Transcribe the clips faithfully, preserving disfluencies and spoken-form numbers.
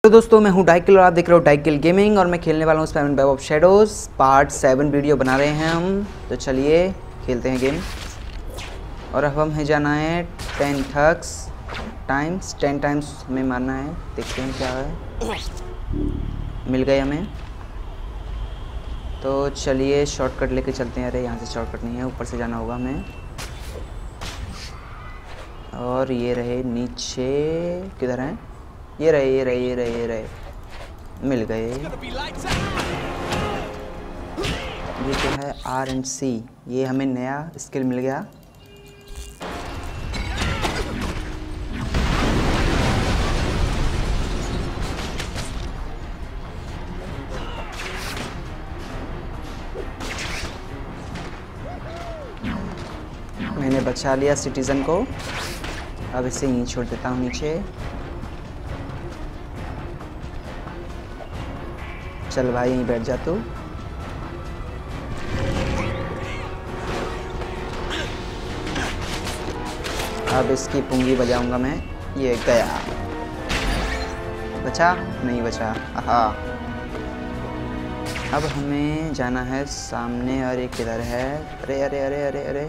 तो दोस्तों मैं हूं डाइकिल और आप देख रहे हो डाइकिल गेमिंग और मैं खेलने वाला हूं Spiderman web of shadows part seven video बना रहे हैं हम। तो चलिए खेलते हैं गेम। और अब हमें जाना है टेन थक्स टाइम्स टेन टाइम्स हमें मारना है। देखते हैं क्या है। मिल गए हमें। तो चलिए शॉर्टकट लेके चलते हैं। अरे यहाँ से शॉर्टकट नहीं है, ऊपर से जाना होगा हमें। और ये रहे नीचे, किधर हैं? ये रहे ये रहे ये रहे ये रहे मिल गए। ये क्या है? R and C. ये हमें नया स्किल मिल गया। मैंने बचा लिया सिटीजन को। अब इसे यहीं छोड़ देता हूँ नीचे। चल भाई यहीं बैठ जा तू। अब इसकी पुंगी बजाऊंगा मैं। ये गया। बचा? नहीं बचा। आहा। अब हमें जाना है सामने। और एक किधर है? अरे अरे अरे अरे अरे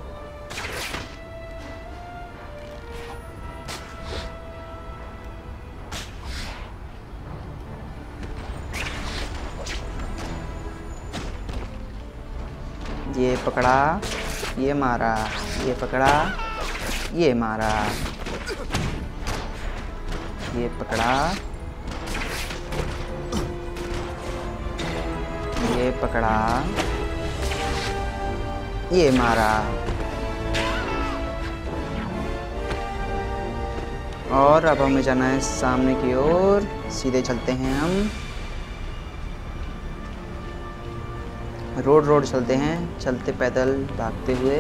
ये पकड़ा, ये मारा, ये पकड़ा, ये मारा, ये पकड़ा, ये पकड़ा, ये मारा। और अब हमें जाना है सामने की ओर। सीधे चलते हैं हम। रोड रोड चलते हैं, चलते पैदल भागते हुए।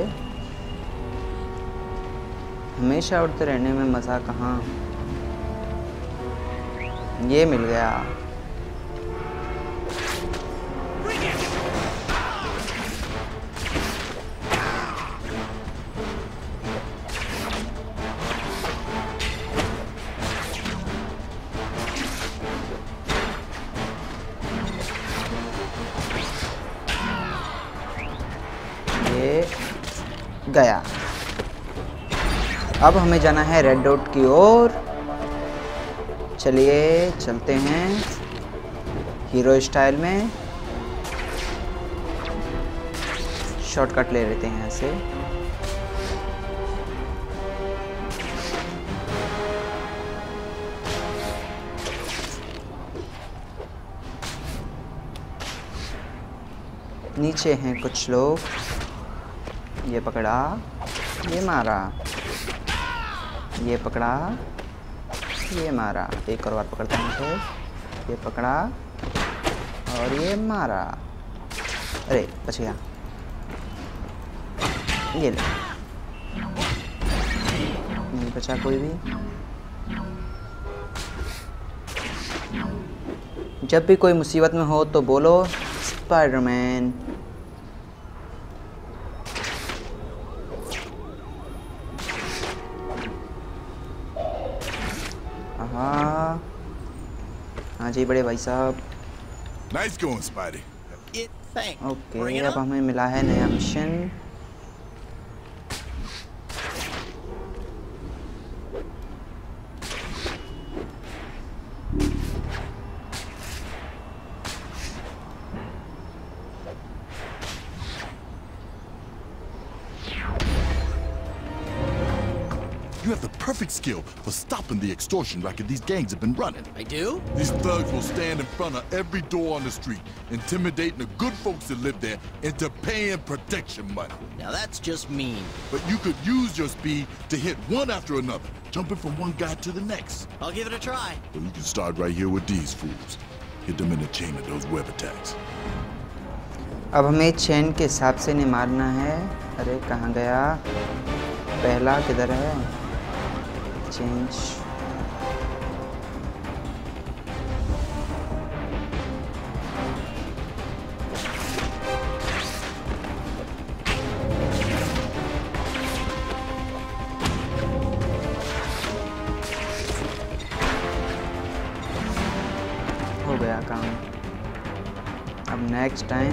हमेशा उड़ते रहने में मज़ा कहाँ। ये मिल गया। गया। अब हमें जाना है रेड डॉट की ओर। चलिए चलते हैं हीरो स्टाइल में। शॉर्टकट ले लेते हैं यहाँ से। नीचे हैं कुछ लोग। ये पकड़ा, ये मारा, ये पकड़ा, ये मारा। एक और बार पकड़ता हूँ इसे। ये पकड़ा और ये मारा। अरे बच गया। ये ले। नहीं बचा कोई भी। जब भी कोई मुसीबत में हो तो बोलो स्पाइडरमैन। हाँ हाँ जी बड़े भाई साहब। Nice going, Spidey. ओके अब हमें मिला है नया mission. You have the perfect skill for stopping the extortion racket these gangs have been running. I do? These thugs will stand in front of every door on the street, intimidating the good folks that live there into paying protection money. Now that's just mean. But you could use your speed to hit one after another, jumping from one guy to the next. I'll give it a try. Well, you can start right here with these fools. Hit them in the chain of those web attacks. अब हमें chain के हिसाब से नहीं मारना है। अरे कहाँ गया? पहला किधर है? चेंज। गया काम। अब नेक्स्ट टाइम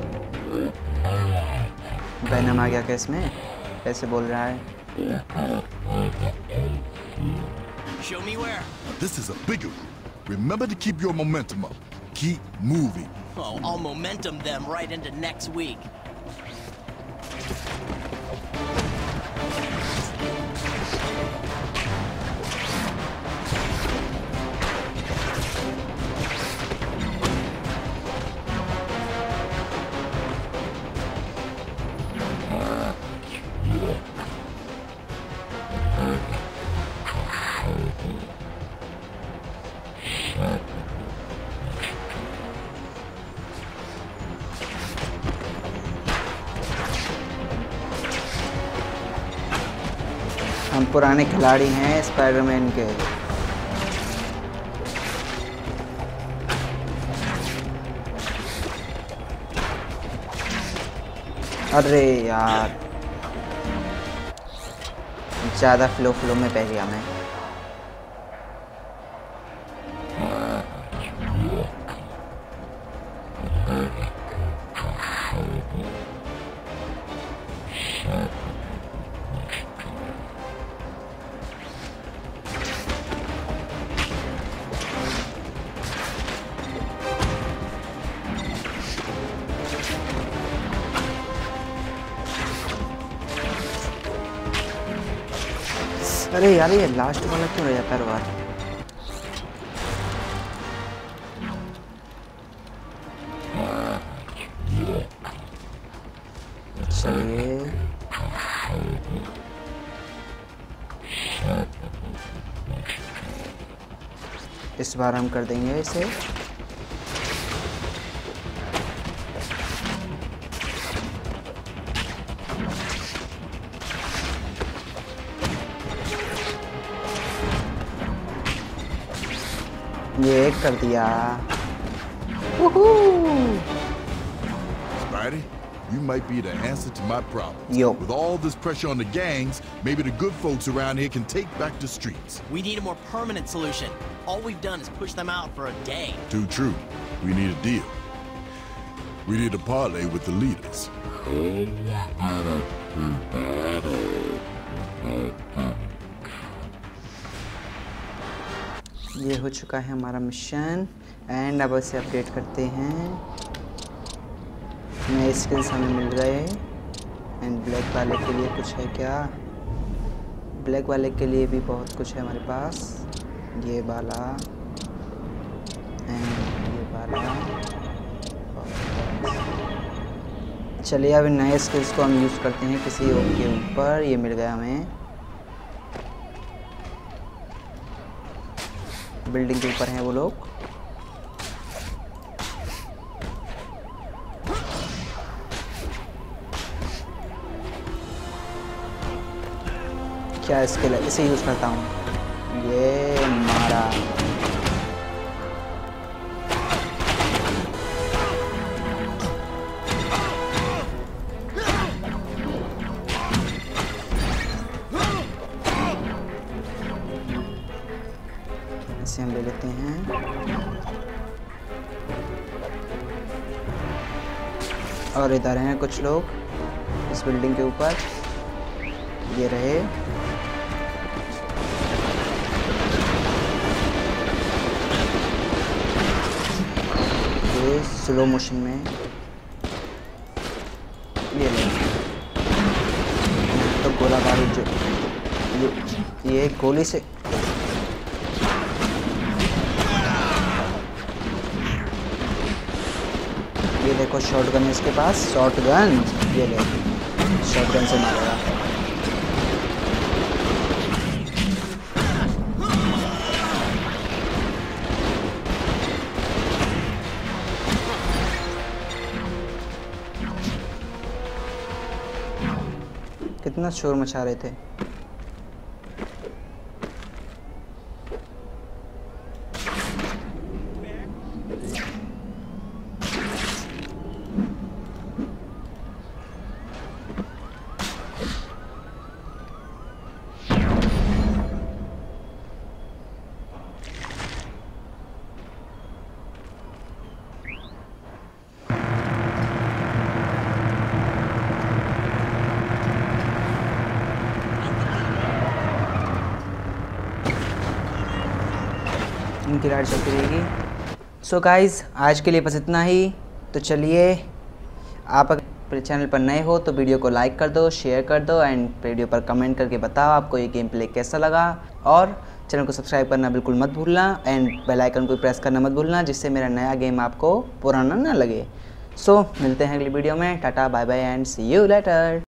वेनम आ गया क्या इसमें? कैसे बोल रहा है? Show me where. This is a bigger one. Remember to keep your momentum up. Keep moving. Oh, I'll momentum them right into next week. हम पुराने खिलाड़ी हैं स्पाइडरमैन के। अरे यार ज़्यादा फ्लो फ्लो में पै गया मैं। अरे यार ये लास्ट वाला क्यों रह जाता है बार? चलिए इस बार हम कर देंगे इसे। ये कर दिया। Spidey, you might be the answer to my problem. Yo. With all this pressure on the gangs, maybe the good folks around here can take back the streets. We need a more permanent solution. All we've done is push them out for a day. Too true. We need a deal. We need to parlay with the leaders. ये हो चुका है हमारा mission and अब इसे update करते हैं। नए स्किल्स हमें मिल गए एंड ब्लैक वाले के लिए कुछ है क्या? ब्लैक वाले के लिए भी बहुत कुछ है हमारे पास। ये वाला एंड ये वाला। चलिए अब नए स्किल्स को हम यूज़ करते हैं किसी और के ऊपर। ये मिल गया हमें, बिल्डिंग के ऊपर हैं वो लोग। क्या स्किल है? इसे यूज करता हूँ। ये मारा। इसे हम ले लेते हैं। और इधर हैं कुछ लोग इस बिल्डिंग के ऊपर। ये रहे। ये स्लो मोशन में ये ले। तो गोला बारूद जो ये, ये गोली से ये देखो शॉटगन है इसके पास। शॉटगन ये ले, शॉटगन से मारेगा। कितना शोर मचा रहे थे। इनकी राइड चलती रहेगी। सो गाइस आज के लिए बस इतना ही। तो चलिए, आप अगर चैनल पर नए हो तो वीडियो को लाइक कर दो, शेयर कर दो एंड वीडियो पर कमेंट करके बताओ आपको ये गेम प्ले कैसा लगा। और चैनल को सब्सक्राइब करना बिल्कुल मत भूलना एंड बेल आइकन को प्रेस करना मत भूलना, जिससे मेरा नया गेम आपको पुराना ना लगे। सो so, मिलते हैं अगली वीडियो में। Tata bye bye and see you letter.